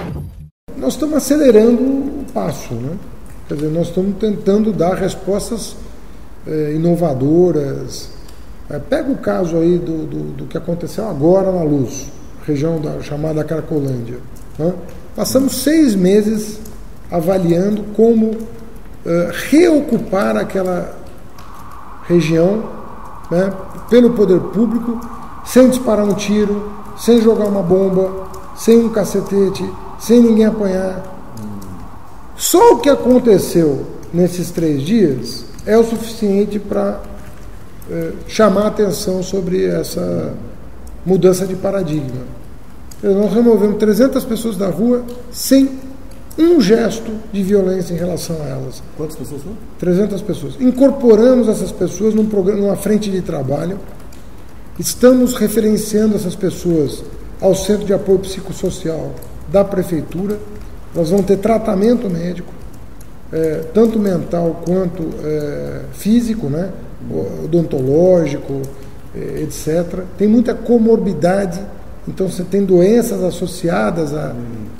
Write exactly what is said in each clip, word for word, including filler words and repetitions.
Nós estamos acelerando o passo, né? Quer dizer, nós estamos tentando dar respostas é, inovadoras. É, pega o caso aí do, do, do que aconteceu agora na Luz, região da, chamada Cracolândia. Né? Passamos seis meses avaliando como é, reocupar aquela região, né, pelo poder público, sem disparar um tiro, sem jogar uma bomba, sem um cacetete, sem ninguém apanhar. Só o que aconteceu nesses três dias é o suficiente para é, chamar a atenção sobre essa mudança de paradigma. Nós removemos trezentas pessoas da rua sem um gesto de violência em relação a elas. Quantas pessoas são? trezentas pessoas. Incorporamos essas pessoas num programa, numa frente de trabalho. Estamos referenciando essas pessoas ao Centro de Apoio Psicossocial da Prefeitura. Nós vamos ter tratamento médico, é, tanto mental quanto é, físico, né? Odontológico, é, etcétera. Tem muita comorbidade, então você tem doenças associadas à,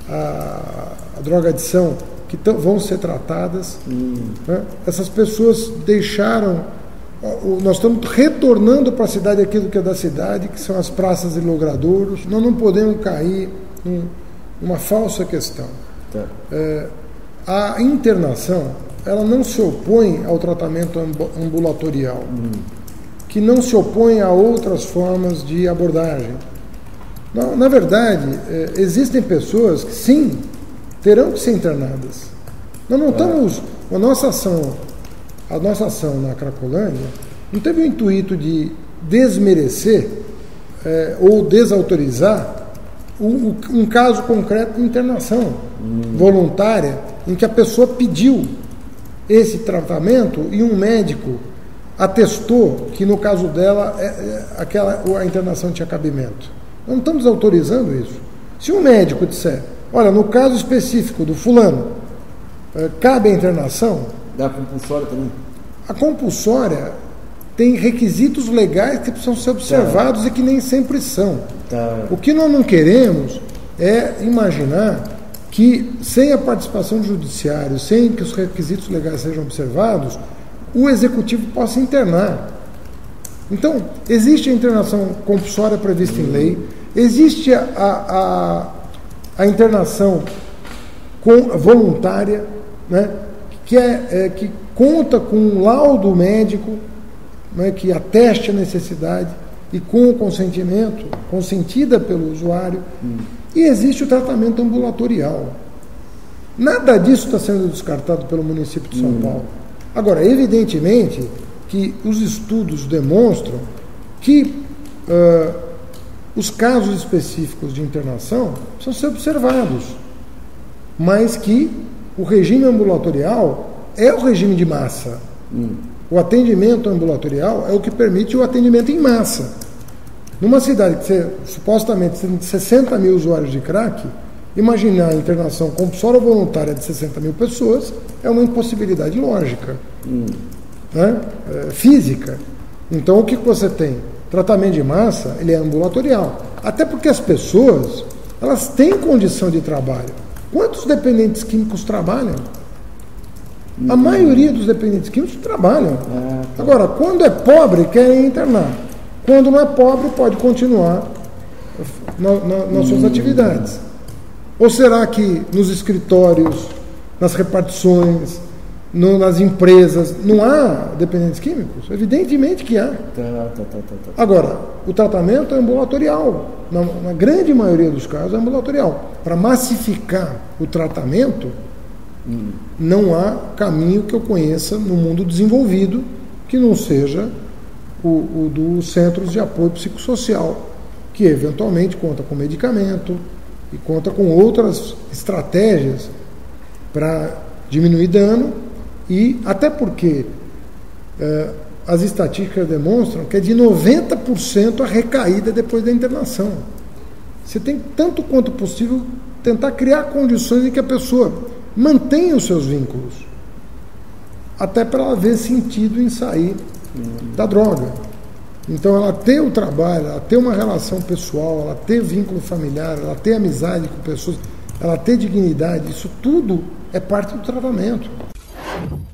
à, à drogadição que tão, vão ser tratadas. Hum. Né? Essas pessoas deixaram... Nós estamos retornando para a cidade aquilo que é da cidade, que são as praças e logradouros. Nós não podemos cair em uma falsa questão. Tá. É, a internação, ela não se opõe ao tratamento ambulatorial, hum. que não se opõe a outras formas de abordagem. Na, na verdade, é, existem pessoas que, sim, terão que ser internadas. Nós não estamos... A nossa ação, a nossa ação na Cracolândia não teve o intuito de desmerecer é, ou desautorizar um, um caso concreto de internação hum. voluntária, em que a pessoa pediu esse tratamento e um médico atestou que, no caso dela, é, é, aquela, a internação tinha cabimento. Não estamos autorizando isso. Se um médico disser, olha, no caso específico do fulano, é, cabe a internação... Da compulsória também? A compulsória tem requisitos legais que precisam ser observados, tá. e que nem sempre são. Tá. O que nós não queremos é imaginar que, sem a participação do judiciário, sem que os requisitos legais sejam observados, o executivo possa internar. Então, existe a internação compulsória prevista hum. em lei, existe a, a, a internação com, voluntária, né, que, é, é, que conta com um laudo médico, né, que ateste a necessidade e com o consentimento, consentida pelo usuário, hum. e existe o tratamento ambulatorial. Nada disso está sendo descartado pelo município de São hum. Paulo. Agora, evidentemente que os estudos demonstram que uh, os casos específicos de internação precisam ser observados, mas que o regime ambulatorial é o regime de massa. Hum. O atendimento ambulatorial é o que permite o atendimento em massa. Numa cidade que você, supostamente tem sessenta mil usuários de crack, imaginar a internação compulsória ou voluntária de sessenta mil pessoas é uma impossibilidade lógica, hum. né? é, física. Então, o que você tem? Tratamento de massa, ele é ambulatorial. Até porque as pessoas, elas têm condição de trabalho. Quantos dependentes químicos trabalham? A maioria dos dependentes químicos trabalham. É, tá. Agora, quando é pobre, querem internar. Quando não é pobre, pode continuar na, na, nas suas hum. atividades. Ou será que nos escritórios, nas repartições, no, nas empresas, não há dependentes químicos? Evidentemente que há. Tá, tá, tá, tá, tá. Agora, o tratamento é ambulatorial. Na, na grande maioria dos casos é ambulatorial. Para massificar o tratamento, hum. não há caminho que eu conheça no mundo desenvolvido que não seja o, o dos centros de apoio psicossocial, que eventualmente conta com medicamento e conta com outras estratégias para diminuir dano, e até porque eh, as estatísticas demonstram que é de noventa por cento a recaída depois da internação. Você tem, tanto quanto possível, tentar criar condições em que a pessoa mantenha os seus vínculos, até para ela ver sentido em sair uhum. da droga. Então, ela ter o trabalho, ela ter uma relação pessoal, ela ter vínculo familiar, ela ter amizade com pessoas, ela ter dignidade, isso tudo é parte do tratamento.